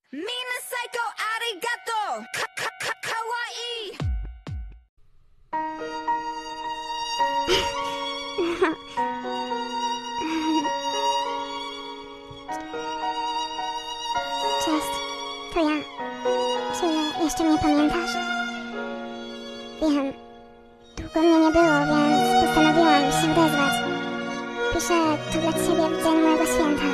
Mina psycho arigato kawaii. Cześć, to ja. Czy jeszcze mnie pamiętasz? Wiem, długo mnie nie było, więc postanowiłam się odezwać. Piszę to dla ciebie w dzień mojego święta.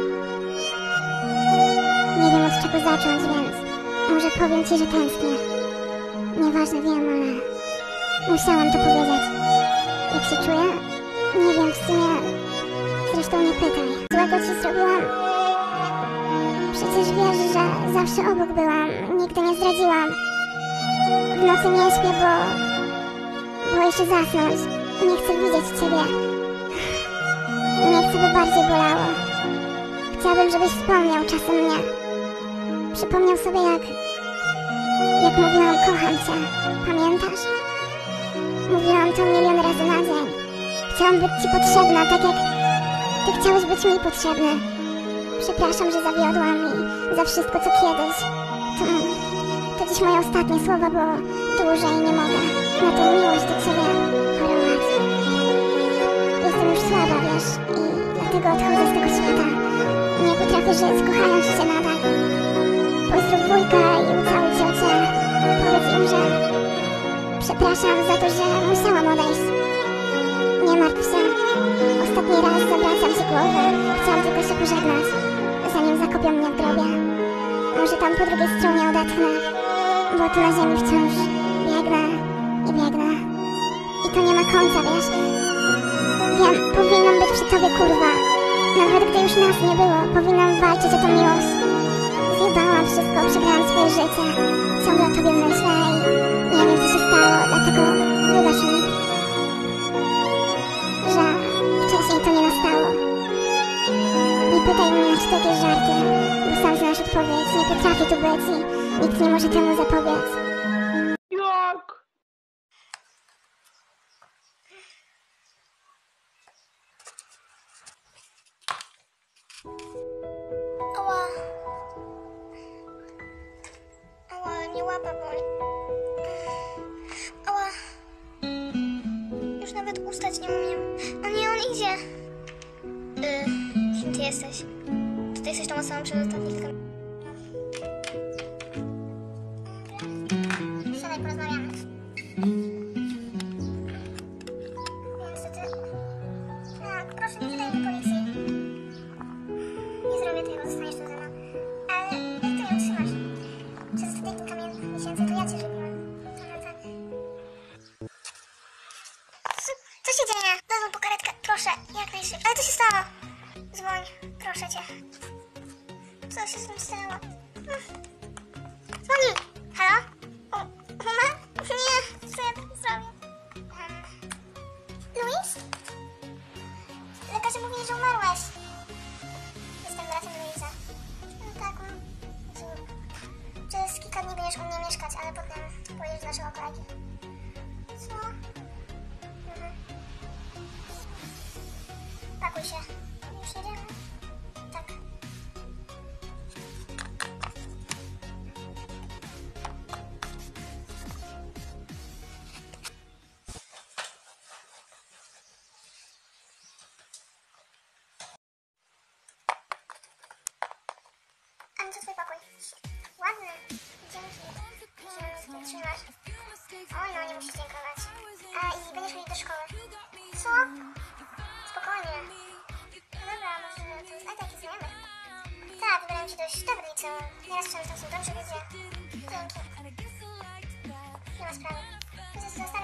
Nie wiem, od czego zacząć, więc może powiem ci, że tęsknię. Nieważne, wiem, ale musiałam to powiedzieć. Jak się czuję? Nie wiem, w sumie. Zresztą nie pytaj. Złego ci zrobiłam? Przecież wiesz, że zawsze obok byłam. Nigdy nie zdradziłam. W nocy nie śpię, bo boję się zasnąć. Nie chcę widzieć ciebie. Nie chcę, by bardziej bolało. Chciałabym, żebyś wspomniał czasem mnie. Przypomniał sobie, jak mówiłam, kocham cię. Pamiętasz? Mówiłam to milion razy na dzień. Chciałam być ci potrzebna, tak jak ty chciałeś być mi potrzebny. Przepraszam, że zawiodłam i za wszystko, co kiedyś. To dziś moje ostatnie słowa, bo dłużej nie mogę na tą miłość do ciebie chorować. Jestem już słaba, wiesz, i dlatego odchodzę z tego świata. Nie potrafię żyć, kochając cię nadal. Pozdrów wujka i ucałuj ciocię. Powiedz im, że przepraszam za to, że musiałam odejść. Nie martw się. Ostatni raz zawracam ci głowę. Chciałam tylko się pożegnać, zanim zakopią mnie w grobie. Może tam po drugiej stronie odetchnę, bo tu na ziemi wciąż biegnę i biegnę. I to nie ma końca, wiesz? Wiem, powinnam być przy tobie, kurwa. Nawet gdy już nas nie było, powinnam walczyć o tę miłość. Zjebałam wszystko, przegrałam swoje życie. Ciągle o tobie myślę i nie wiem, co się stało, dlatego wybacz mi, że wcześniej to nie nastało. Nie pytaj mnie, czy to jakieś żarty, bo sam znasz odpowiedź. Nie potrafię tu być i nikt nie może temu zapobiec. Jak? Ała. Ała, mnie łapa boli. Ała. Już nawet ustać nie umiem. O nie, on idzie. Kim ty jesteś? Czy ty jesteś tą osobą przez ostatnie kilka minut? Siadaj, porozmawiamy. Niestety... Tak, proszę, nie wydaj mi policji. Nie zrobię tego, zostaniesz tu ze mną. Ale jak ty nie utrzymasz? Przez ostatnie kilka miesięcy to ja cię żywiłam. Tak. Co się dzieje? Zadzwoń po karetkę, proszę, jak najszybciej. Ale co się stało? Dzwoń, proszę cię. Co się z tym stało? Dzwoni! Halo? Mama? Nie, co ja tak zrobię? Luis? Lekarze mówili, że umarłeś. Jestem bratem Luisa. No tak, przez kilka dni będziesz u mnie mieszkać, ale potem pojedziesz do naszego kolegi. Co? Pakuj się. Już jedziemy? Tak. A co twój pokój? Ładny. Dzięki, że mnie trzymasz. Oj, no nie musisz dziękować. A i będziesz chodzić do szkoły. Co? Spokojnie. Dobra, może to jest taki znajomy. Tak, wybrałem ci dość dobre liceum. Nieraz często są dobrze ludzie. Dzięki. Nie ma sprawy. Zostań